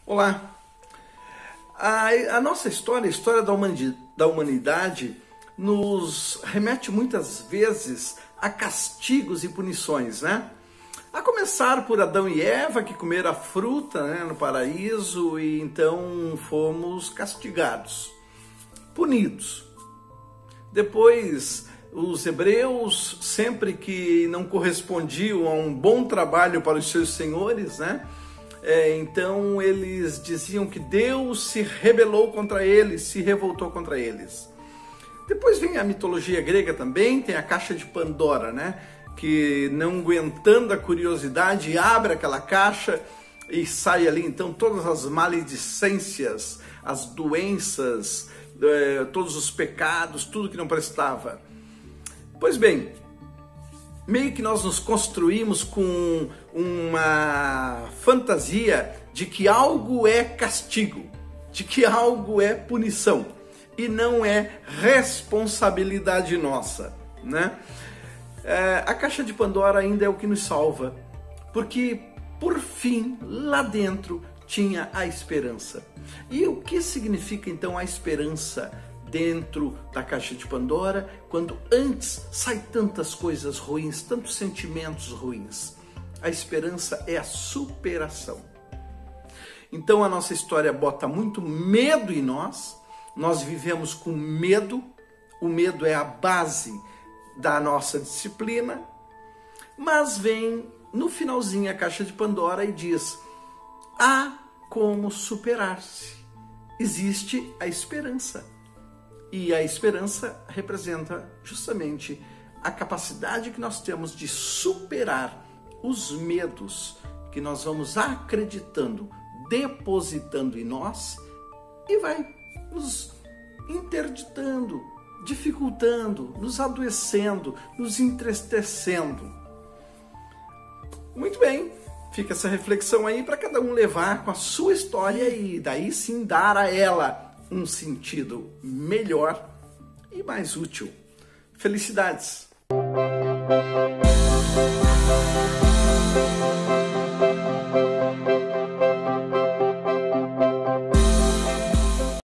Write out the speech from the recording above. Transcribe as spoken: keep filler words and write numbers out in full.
Olá! A, a nossa história, a história da humanidade, da humanidade, nos remete muitas vezes a castigos e punições, né? A começar por Adão e Eva, que comeram a fruta, né, no paraíso, e então fomos castigados, punidos. Depois, os hebreus, sempre que não correspondiam a um bom trabalho para os seus senhores, né? É, então eles diziam que Deus se rebelou contra eles, se revoltou contra eles. Depois vem a mitologia grega também, tem a caixa de Pandora, né? Que não aguentando a curiosidade, abre aquela caixa e sai ali então todas as maledicências, as doenças, é, todos os pecados, tudo que não prestava. Pois bem, meio que nós nos construímos com uma fantasia de que algo é castigo, de que algo é punição, e não é responsabilidade nossa, né? É, a caixa de Pandora ainda é o que nos salva, porque por fim, lá dentro, tinha a esperança. E o que significa então a esperança dentro da caixa de Pandora, quando antes sai tantas coisas ruins, tantos sentimentos ruins? A esperança é a superação. Então a nossa história bota muito medo em nós, nós vivemos com medo, o medo é a base da nossa disciplina, mas vem no finalzinho a caixa de Pandora e diz: há como superar-se, existe a esperança. E a esperança representa justamente a capacidade que nós temos de superar os medos que nós vamos acreditando, depositando em nós, e vai nos interditando, dificultando, nos adoecendo, nos entristecendo. Muito bem, fica essa reflexão aí para cada um levar com a sua história e daí sim dar a ela um sentido melhor e mais útil. Felicidades!